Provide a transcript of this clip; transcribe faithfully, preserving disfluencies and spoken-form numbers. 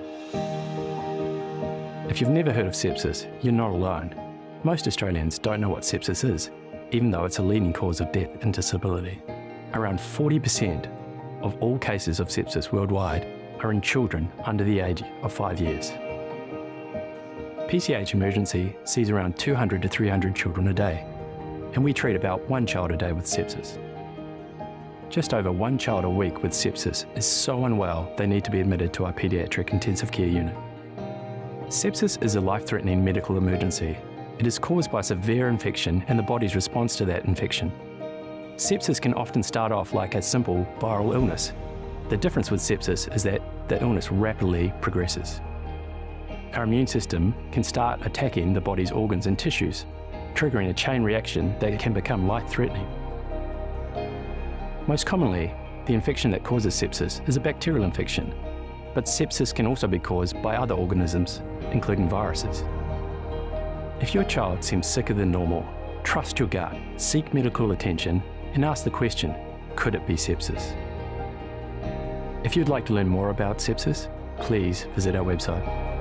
If you've never heard of sepsis, you're not alone. Most Australians don't know what sepsis is, even though it's a leading cause of death and disability. Around forty percent of all cases of sepsis worldwide are in children under the age of five years. P C H Emergency sees around two hundred to three hundred children a day, and we treat about one child a day with sepsis. Just over one child a week with sepsis is so unwell they need to be admitted to our paediatric intensive care unit. Sepsis is a life-threatening medical emergency. It is caused by severe infection and the body's response to that infection. Sepsis can often start off like a simple viral illness. The difference with sepsis is that the illness rapidly progresses. Our immune system can start attacking the body's organs and tissues, triggering a chain reaction that can become life-threatening. Most commonly, the infection that causes sepsis is a bacterial infection, but sepsis can also be caused by other organisms, including viruses. If your child seems sicker than normal, trust your gut, seek medical attention, and ask the question, could it be sepsis? If you'd like to learn more about sepsis, please visit our website.